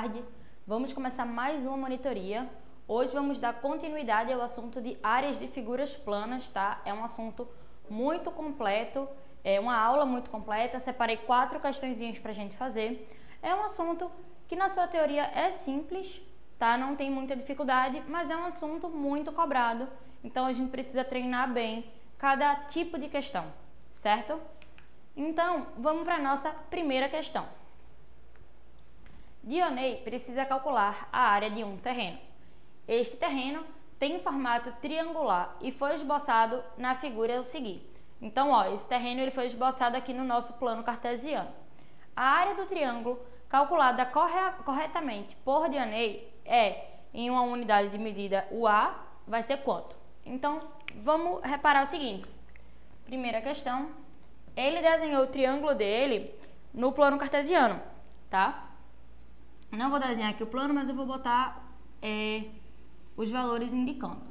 tarde. Vamos começar mais uma monitoria. Hoje vamos dar continuidade ao assunto de áreas de figuras planas, tá? É um assunto muito completo, é uma aula muito completa. Separei 4 questõezinhas para a gente fazer. É um assunto que na sua teoria é simples, tá? Não tem muita dificuldade, mas é um assunto muito cobrado. Então a gente precisa treinar bem cada tipo de questão, certo? Então, vamos para a nossa primeira questão. Dionei precisa calcular a área de um terreno. Este terreno tem formato triangular e foi esboçado na figura a seguir. Então, esse terreno ele foi esboçado aqui no nosso plano cartesiano. A área do triângulo, calculada corretamente por Dionei, em uma unidade de medida, o A vai ser quanto? Então, vamos reparar o seguinte. Primeira questão, ele desenhou o triângulo dele no plano cartesiano, tá? Não vou desenhar aqui o plano, mas eu vou botar os valores indicando.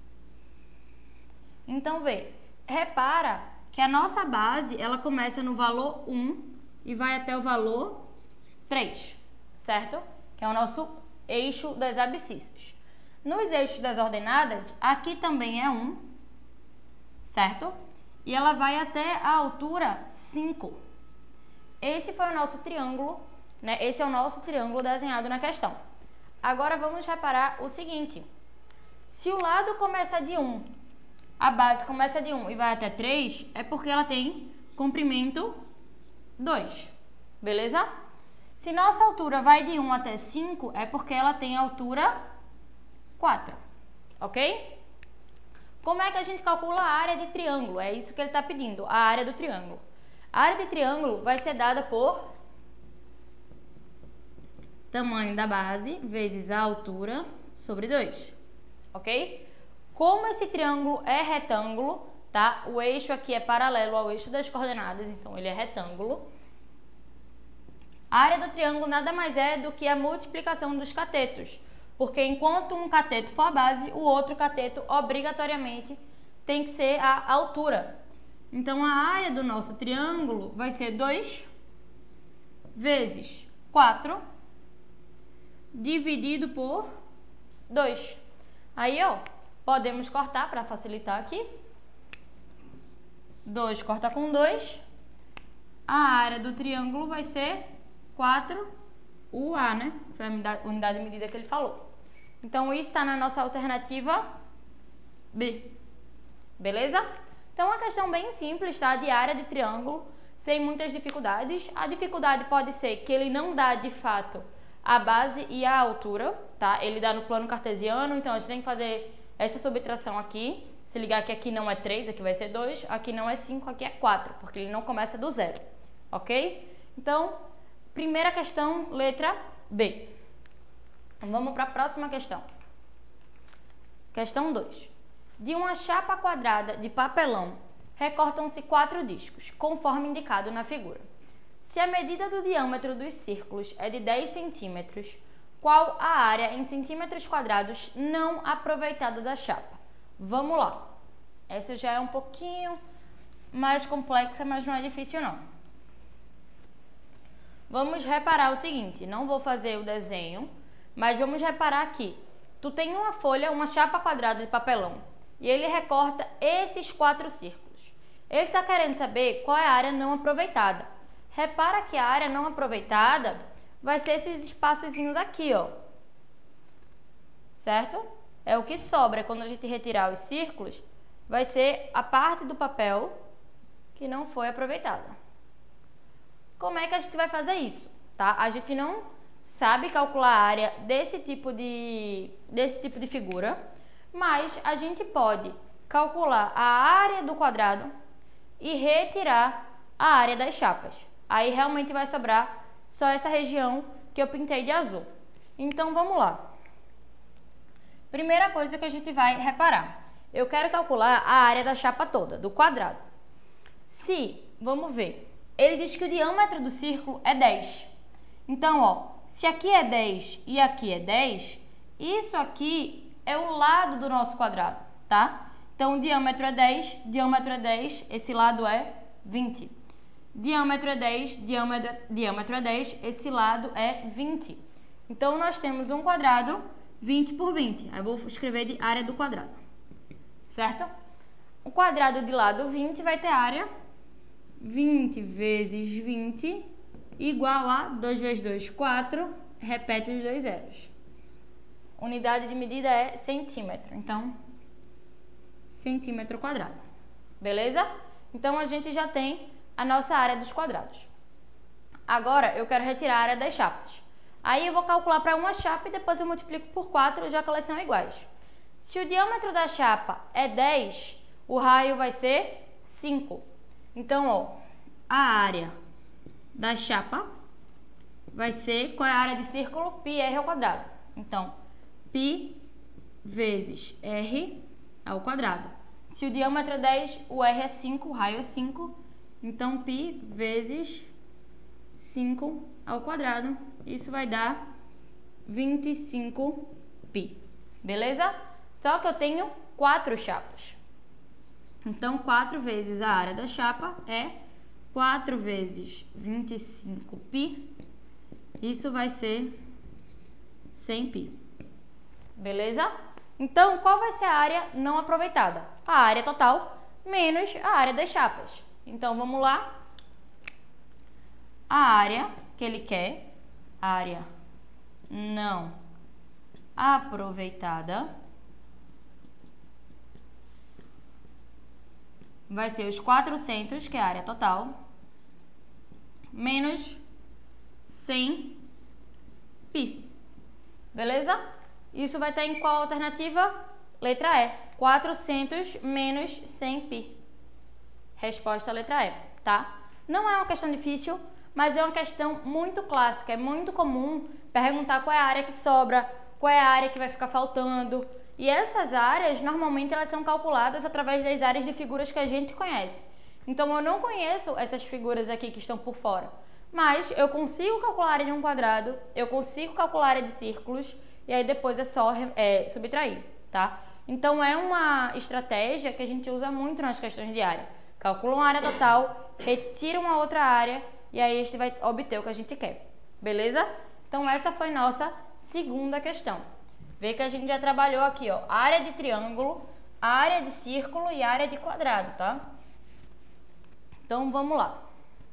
Então, repara que a nossa base, ela começa no valor 1 e vai até o valor 3, certo? Que é o nosso eixo das abscissas. Nos eixos das ordenadas, aqui também é 1, certo? E ela vai até a altura 5. Esse foi o nosso triângulo, né? Esse é o nosso triângulo desenhado na questão. Agora vamos reparar o seguinte. Se o lado começa de 1, a base começa de 1 e vai até 3, é porque ela tem comprimento 2, beleza? Se nossa altura vai de 1 até 5, é porque ela tem altura 4, ok? Como é que a gente calcula a área de triângulo? É isso que ele está pedindo, a área do triângulo. A área de triângulo vai ser dada por tamanho da base vezes a altura sobre 2, ok? Como esse triângulo é retângulo, tá? O eixo aqui é paralelo ao eixo das coordenadas, então ele é retângulo. A área do triângulo nada mais é do que a multiplicação dos catetos, porque enquanto um cateto for a base, o outro cateto obrigatoriamente tem que ser a altura. Então, a área do nosso triângulo vai ser 2 vezes 4 dividido por 2. Aí, podemos cortar para facilitar aqui. 2 corta com 2. A área do triângulo vai ser 4UA, né? Foi a unidade de medida que ele falou. Então, isso está na nossa alternativa B. Beleza? Então, uma questão bem simples, tá? De área de triângulo, sem muitas dificuldades. A dificuldade pode ser que ele não dá, de fato, a base e a altura, tá? Ele dá no plano cartesiano, então a gente tem que fazer essa subtração aqui. Se ligar que aqui não é 3, aqui vai ser 2, aqui não é 5, aqui é 4, porque ele não começa do zero, ok? Então, primeira questão, letra B. Vamos para a próxima questão. Questão 2. De uma chapa quadrada de papelão, recortam-se 4 discos, conforme indicado na figura. Se a medida do diâmetro dos círculos é de 10 centímetros, qual a área em centímetros quadrados não aproveitada da chapa? Vamos lá. Essa já é um pouquinho mais complexa, mas não é difícil não. Vamos reparar o seguinte, não vou fazer o desenho, mas vamos reparar aqui. Tu tem uma folha, uma chapa quadrada de papelão, e ele recorta esses 4 círculos. Ele está querendo saber qual é a área não aproveitada. Repara que a área não aproveitada vai ser esses espaçozinhos aqui, certo? É o que sobra quando a gente retirar os círculos, vai ser a parte do papel que não foi aproveitada. Como é que a gente vai fazer isso, tá? A gente não sabe calcular a área desse tipo de figura, mas a gente pode calcular a área do quadrado e retirar a área das chapas. Aí realmente vai sobrar só essa região que eu pintei de azul. Então vamos lá. Primeira coisa que a gente vai reparar. Eu quero calcular a área da chapa toda, do quadrado. Vamos ver. Ele diz que o diâmetro do círculo é 10. Então, se aqui é 10 e aqui é 10, isso aqui é o lado do nosso quadrado, tá? Então, o diâmetro é 10, esse lado é 20. Diâmetro é 10, diâmetro é 10, esse lado é 20. Então, nós temos um quadrado 20 por 20. Aí eu vou escrever de área do quadrado. Certo? O quadrado de lado 20 vai ter área 20 vezes 20 igual a 2 vezes 2, 4. Repete os dois zeros. Unidade de medida é centímetro. Então, centímetro quadrado. Beleza? Então, a gente já tem a nossa área dos quadrados. Agora, eu quero retirar a área das chapas. Aí, eu vou calcular para uma chapa e depois eu multiplico por 4, já que elas são iguais. Se o diâmetro da chapa é 10, o raio vai ser 5. Então, ó, a área da chapa vai ser, qual é a área de círculo? Πr ao quadrado. Então, π vezes r ao quadrado. Se o diâmetro é 10, o r é 5, o raio é 5. Então, π vezes 5 ao quadrado. Isso vai dar 25π. Beleza? Só que eu tenho 4 chapas. Então, 4 vezes a área da chapa é 4 vezes 25π. Isso vai ser 100π. Beleza? Então, qual vai ser a área não aproveitada? A área total menos a área das chapas. Então, vamos lá. A área que ele quer, área não aproveitada, vai ser os 400, que é a área total, menos 100π. Beleza? Isso vai estar em qual alternativa? Letra E. 400 menos 100π. Resposta letra E, tá? Não é uma questão difícil, mas é uma questão muito clássica. É muito comum perguntar qual é a área que sobra, qual é a área que vai ficar faltando. E essas áreas, normalmente, elas são calculadas através das áreas de figuras que a gente conhece. Então, eu não conheço essas figuras aqui que estão por fora. Mas eu consigo calcular a área de um quadrado, eu consigo calcular a área de círculos, e aí depois é só subtrair, tá? Então, é uma estratégia que a gente usa muito nas questões de área. Calcula uma área total, retira uma outra área, e aí a gente vai obter o que a gente quer. Beleza? Então, essa foi nossa segunda questão. Vê que a gente já trabalhou aqui, ó, área de triângulo, área de círculo e área de quadrado, tá? Então, vamos lá.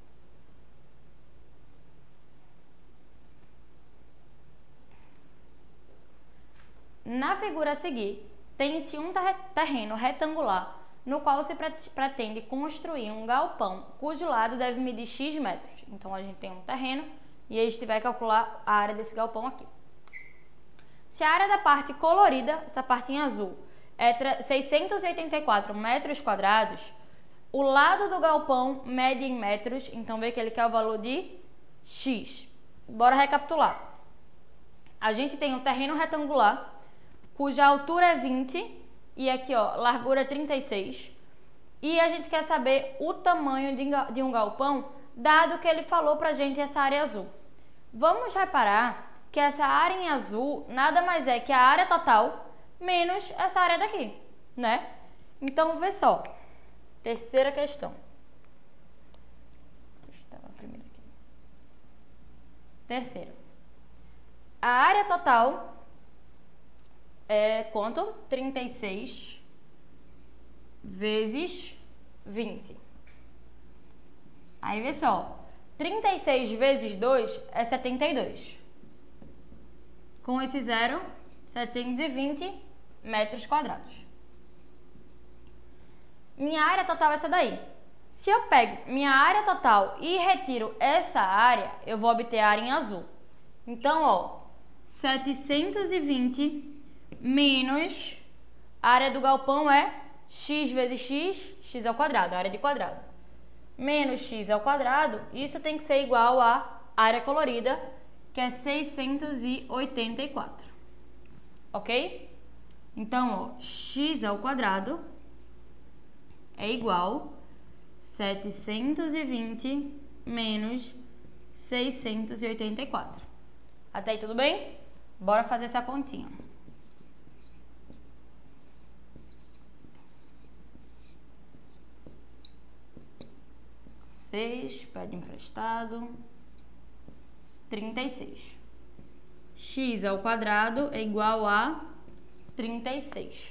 Na figura a seguir, tem-se um terreno retangular no qual se pretende construir um galpão cujo lado deve medir x metros. Então, a gente tem um terreno e a gente vai calcular a área desse galpão aqui. Se a área da parte colorida, essa parte em azul, é 684 metros quadrados, o lado do galpão mede em metros, então vê que ele quer o valor de x. Bora recapitular. A gente tem um terreno retangular, cuja altura é 20 e aqui, ó, largura é 36. E a gente quer saber o tamanho de um galpão, dado que ele falou pra gente essa área azul. Vamos reparar que essa área em azul nada mais é que a área total menos essa área daqui, né? Então, vê só. Terceira questão. Terceira. A área total é quanto? 36 vezes 20. Aí, vê só. 36 vezes 2 é 72. Com esse zero, 720 metros quadrados. Minha área total é essa daí. Se eu pego minha área total e retiro essa área, eu vou obter a área em azul. Então, ó, 720 menos a área do galpão é x vezes x, x ao quadrado, a área de quadrado. Menos x ao quadrado, isso tem que ser igual à área colorida, que é 684. Ok? Então, ó, x ao quadrado é igual a 720 menos 684. Até aí tudo bem? Bora fazer essa continha. Pede emprestado, 36. x ao quadrado é igual a 36.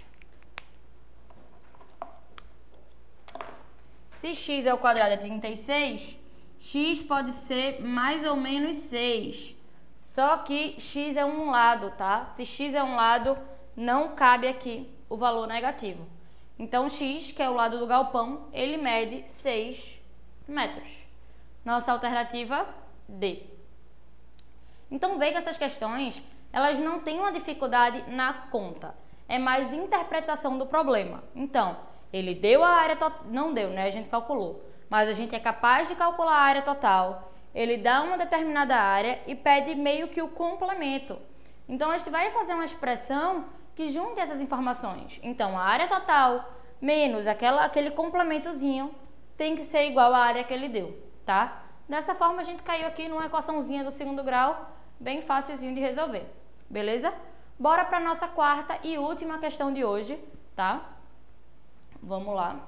Se x ao quadrado é 36, x pode ser mais ou menos 6. Só que x é um lado, tá? Se x é um lado, não cabe aqui o valor negativo. Então, x, que é o lado do galpão, ele mede 6 metros. Nossa alternativa, D. Então, veja que essas questões, elas não têm uma dificuldade na conta. É mais interpretação do problema. Então, ele deu a área total, não deu, né? A gente calculou. Mas a gente é capaz de calcular a área total. Ele dá uma determinada área e pede meio que o complemento. Então, a gente vai fazer uma expressão que junte essas informações. Então, a área total menos aquele complementozinho tem que ser igual à área que ele deu, tá? Dessa forma, a gente caiu aqui numa equaçãozinha do segundo grau, bem facilzinho de resolver, beleza? Bora para a nossa quarta e última questão de hoje, tá? Vamos lá.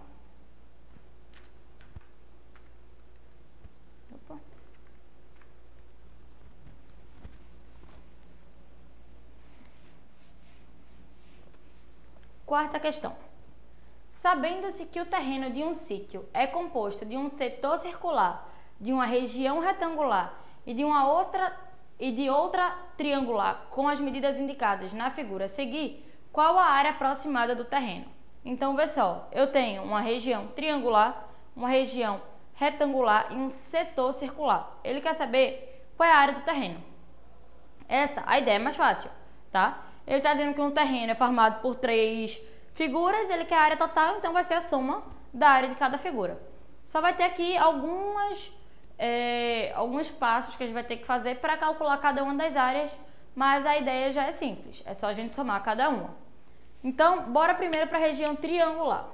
Opa. Quarta questão. Sabendo-se que o terreno de um sítio é composto de um setor circular, de uma região retangular e de outra triangular, com as medidas indicadas na figura a seguir, qual a área aproximada do terreno? Então, vê só, eu tenho uma região triangular, uma região retangular e um setor circular. Ele quer saber qual é a área do terreno. A ideia é mais fácil, tá? Ele está dizendo que um terreno é formado por 3 figuras, ele quer a área total, então vai ser a soma da área de cada figura. Só vai ter aqui alguns passos que a gente vai ter que fazer para calcular cada uma das áreas, mas a ideia já é simples, é só a gente somar cada uma. Então, bora primeiro para a região triangular.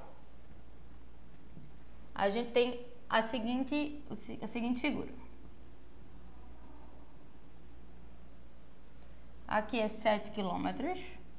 A gente tem a seguinte figura. Aqui é 7 quilômetros,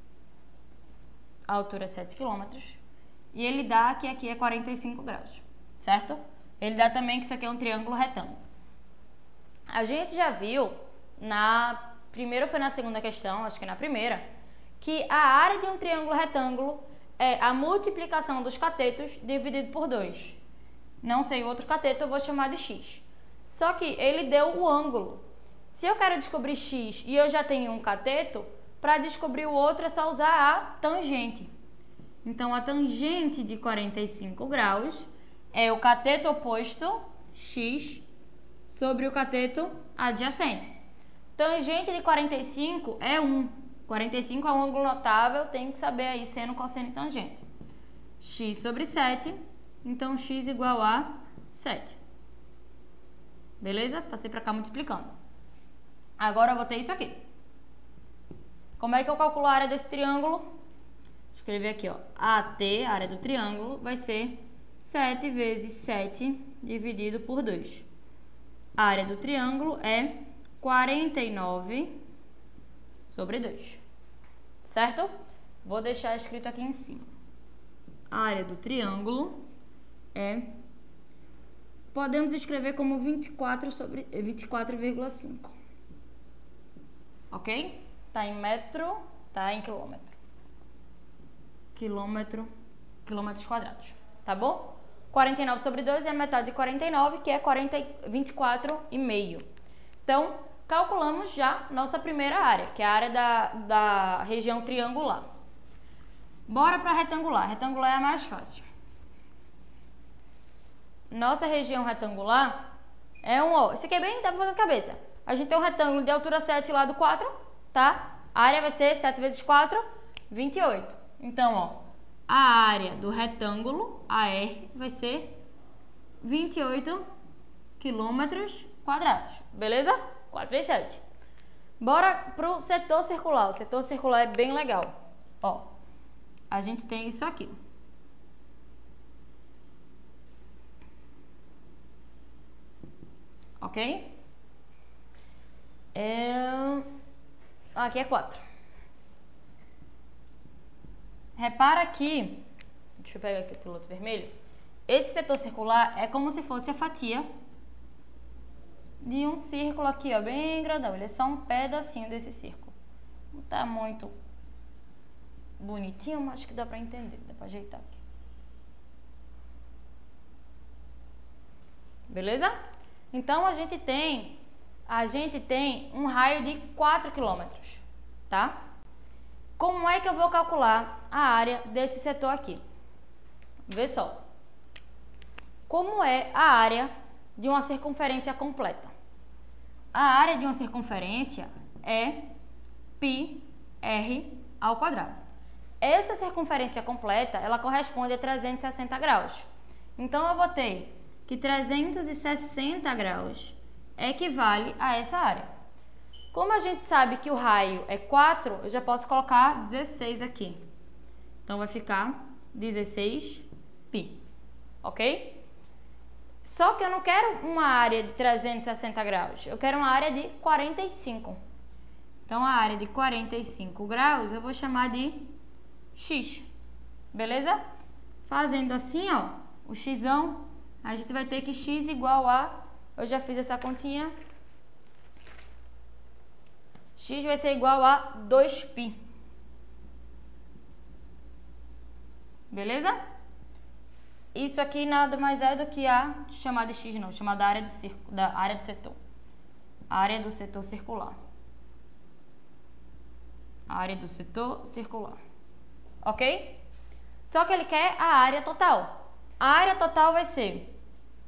a altura é 7 quilômetros, e ele dá que aqui é 45 graus, certo? Ele dá também que isso aqui é um triângulo retângulo. A gente já viu, primeiro foi na segunda questão, acho que na primeira, que a área de um triângulo retângulo é a multiplicação dos catetos dividido por 2. Não sei o outro cateto, eu vou chamar de x. Só que ele deu o ângulo. Se eu quero descobrir x e eu já tenho um cateto, para descobrir o outro é só usar a tangente. Então, a tangente de 45 graus é o cateto oposto, x, sobre o cateto adjacente. Tangente de 45 é 1. 45 é um ângulo notável, tem que saber aí seno, cosseno e tangente. X sobre 7, então x igual a 7. Beleza? Passei para cá multiplicando. Agora eu vou ter isso aqui. Como é que eu calculo a área desse triângulo? Vou escrever aqui, ó. AT, a área do triângulo, vai ser 7 vezes 7 dividido por 2. A área do triângulo é 49 sobre 2. Certo? Vou deixar escrito aqui em cima. A área do triângulo é... Podemos escrever como 24,5. Ok? Tá em metro, tá em quilômetro. Quilômetros quadrados. Tá bom? 49 sobre 2 é a metade de 49, que é 24,5. Então, calculamos já nossa primeira área, que é a área da região triangular. Bora para retangular. Retangular é a mais fácil. Nossa região retangular é isso aqui é bem, dá para fazer de cabeça. A gente tem um retângulo de altura 7 e lado 4, tá? A área vai ser 7 vezes 4, 28. Então, ó, a área do retângulo, AR, vai ser 28 quilômetros quadrados. Beleza? 4 vezes 7. Bora pro setor circular. O setor circular é bem legal. Ó, a gente tem isso aqui. Ok? Aqui é 4. Repara que, deixa eu pegar aqui o piloto vermelho. Esse setor circular é como se fosse a fatia de um círculo aqui, ó, bem grandão. Ele é só um pedacinho desse círculo. Não tá muito bonitinho, mas acho que dá pra entender. Dá pra ajeitar aqui. Beleza? Então, a gente tem um raio de 4 km, tá? Como é que eu vou calcular a área desse setor aqui? Vê só. Como é a área de uma circunferência completa? A área de uma circunferência é πr ao quadrado. Essa circunferência completa, ela corresponde a 360 graus. Então, eu vou ter que 360 graus equivale a essa área. Como a gente sabe que o raio é 4, eu já posso colocar 16 aqui. Então, vai ficar 16π, ok? Só que eu não quero uma área de 360 graus, eu quero uma área de 45. Então, a área de 45 graus eu vou chamar de x, beleza? Fazendo assim, ó, o xão, a gente vai ter que x igual a, eu já fiz essa continha, x vai ser igual a 2π, beleza? Isso aqui nada mais é do que a chamada x não, chamada área do círculo, da área do setor. A área do setor circular. A área do setor circular. Ok? Só que ele quer a área total. A área total vai ser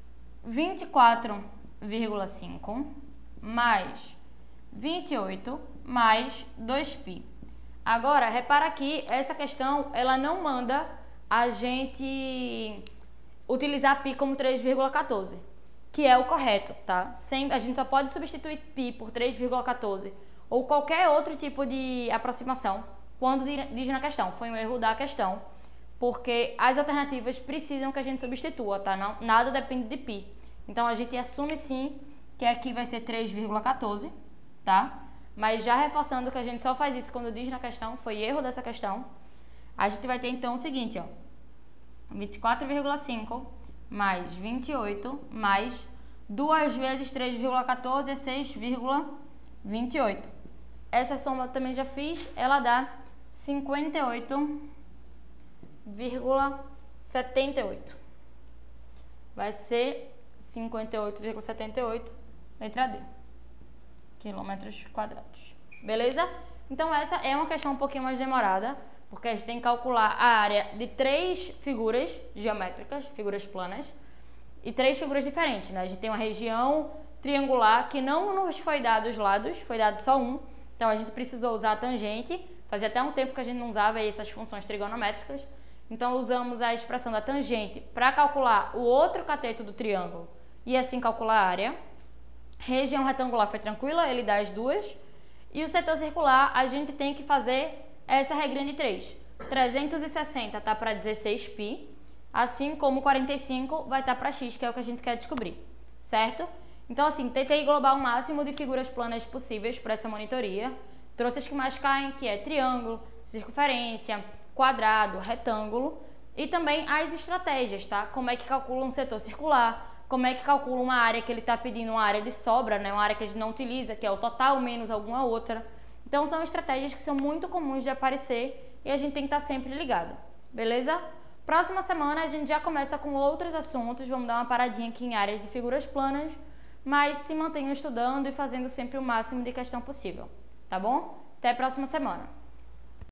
24,5 mais 28 mais 2π. Agora, repara aqui, essa questão, ela não manda a gente utilizar π como 3,14, que é o correto, tá? A gente só pode substituir π por 3,14 ou qualquer outro tipo de aproximação quando diz na questão. Foi um erro da questão, porque as alternativas precisam que a gente substitua, tá? Não, nada depende de π. Então, a gente assume sim que aqui vai ser 3,14, tá? Mas já reforçando que a gente só faz isso quando diz na questão, foi erro dessa questão. A gente vai ter então o seguinte, ó, 24,5 mais 28 mais 2 vezes 3,14 é 6,28. Essa soma eu também já fiz, ela dá 58,78. Vai ser 58,78, letra D, quilômetros quadrados. Beleza? Então, essa é uma questão um pouquinho mais demorada, porque a gente tem que calcular a área de 3 figuras geométricas, figuras planas, e 3 figuras diferentes, né? A gente tem uma região triangular que não nos foi dado os lados, foi dado só um. Então, a gente precisou usar a tangente. Fazia até um tempo que a gente não usava essas funções trigonométricas. Então, usamos a expressão da tangente para calcular o outro cateto do triângulo e assim calcular a área. Região retangular foi tranquila, ele dá as duas. E o setor circular, a gente tem que fazer essa regrinha de 3. 360 está para 16π, assim como 45 vai estar para x, que é o que a gente quer descobrir, certo? Então, assim, tentei englobar o máximo de figuras planas possíveis para essa monitoria. Trouxe as que mais caem, que é triângulo, circunferência, quadrado, retângulo, e também as estratégias, tá? Como é que calcula um setor circular, como é que calcula uma área que ele está pedindo, uma área de sobra, né? Uma área que a gente não utiliza, que é o total menos alguma outra. Então, são estratégias que são muito comuns de aparecer e a gente tem que estar sempre ligado, beleza? Próxima semana a gente já começa com outros assuntos, vamos dar uma paradinha aqui em áreas de figuras planas, mas se mantenham estudando e fazendo sempre o máximo de questão possível, tá bom? Até a próxima semana!